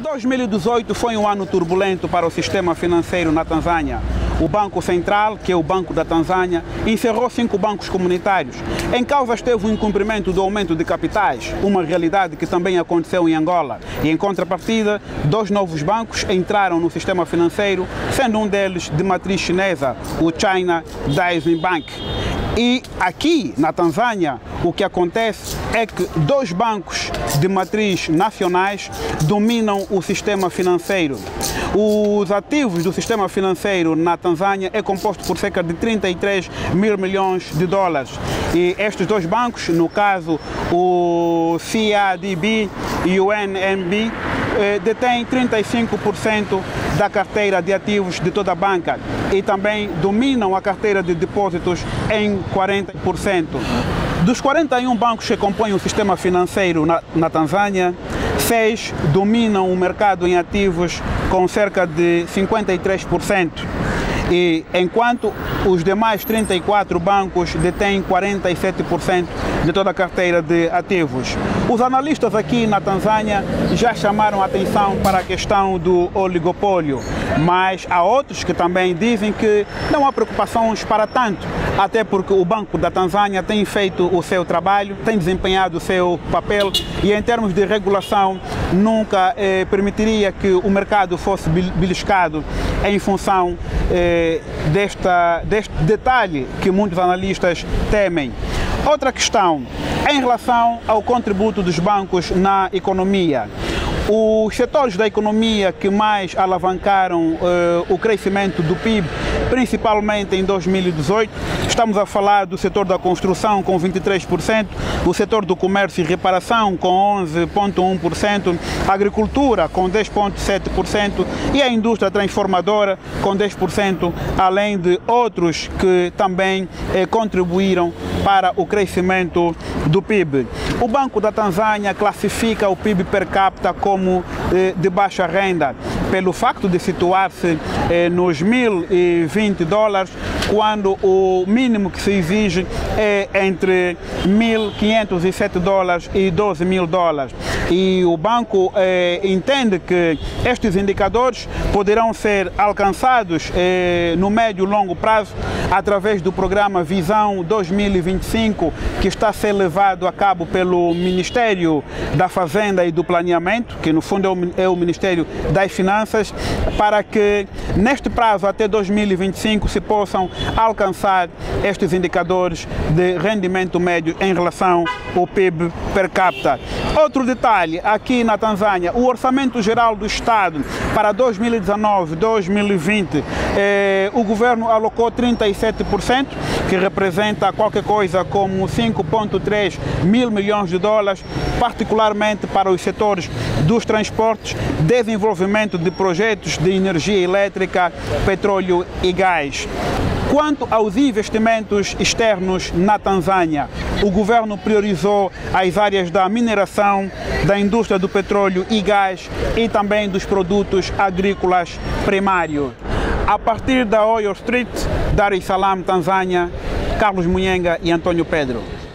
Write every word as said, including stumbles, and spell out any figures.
dois mil e dezoito foi um ano turbulento para o sistema financeiro na Tanzânia. O Banco Central, que é o Banco da Tanzânia, encerrou cinco bancos comunitários. Em causa esteve o incumprimento do aumento de capitais, uma realidade que também aconteceu em Angola. E em contrapartida, dois novos bancos entraram no sistema financeiro, sendo um deles de matriz chinesa, o China Daishin Bank. E aqui na Tanzânia, o que acontece é que dois bancos de matriz nacionais dominam o sistema financeiro. Os ativos do sistema financeiro na Tanzânia é composto por cerca de trinta e três mil milhões de dólares. E estes dois bancos, no caso o C A D B e o N M B, detêm trinta e cinco por cento da carteira de ativos de toda a banca e também dominam a carteira de depósitos em quarenta por cento. Dos quarenta e um bancos que compõem o sistema financeiro na, na Tanzânia, seis dominam o mercado em ativos com cerca de cinquenta e três por cento. E enquanto os demais trinta e quatro bancos detêm quarenta e sete por cento de toda a carteira de ativos. Os analistas aqui na Tanzânia já chamaram a atenção para a questão do oligopólio, mas há outros que também dizem que não há preocupações para tanto, até porque o Banco da Tanzânia tem feito o seu trabalho, tem desempenhado o seu papel e em termos de regulação nunca eh, permitiria que o mercado fosse beliscado em função eh, desta, deste detalhe que muitos analistas temem. Outra questão, em relação ao contributo dos bancos na economia. Os setores da economia que mais alavancaram uh, o crescimento do P I B, principalmente em dois mil e dezoito, estamos a falar do setor da construção com vinte e três por cento, o setor do comércio e reparação com onze vírgula um por cento, a agricultura com dez vírgula sete por cento e a indústria transformadora com dez por cento, além de outros que também eh, contribuíram para o crescimento do P I B. O Banco da Tanzânia classifica o P I B per capita como eh, de baixa renda, pelo facto de situar-se eh, nos mil e vinte dólares, quando o mínimo que se exige é entre mil quinhentos e sete dólares e doze mil dólares. E o banco eh, entende que estes indicadores poderão ser alcançados eh, no médio e longo prazo através do programa Visão dois mil e vinte e cinco, que está a ser levado a cabo pelo Ministério da Fazenda e do Planeamento, que no fundo é o, é o Ministério das Finanças, para que neste prazo até dois mil e vinte e cinco se possam alcançar estes indicadores de rendimento médio em relação ao P I B per capita. Outro detalhe, aqui na Tanzânia, o Orçamento Geral do Estado para dois mil e dezenove a dois mil e vinte, eh, o governo alocou trinta e sete por cento, que representa qualquer coisa como cinco vírgula três mil milhões de dólares, particularmente para os setores dos transportes, desenvolvimento de projetos de energia elétrica, petróleo e gás. Quanto aos investimentos externos na Tanzânia, o governo priorizou as áreas da mineração, da indústria do petróleo e gás e também dos produtos agrícolas primários. A partir da Oyo Street, Dar es Salaam, Tanzânia, Carlos Munhenga e Antônio Pedro.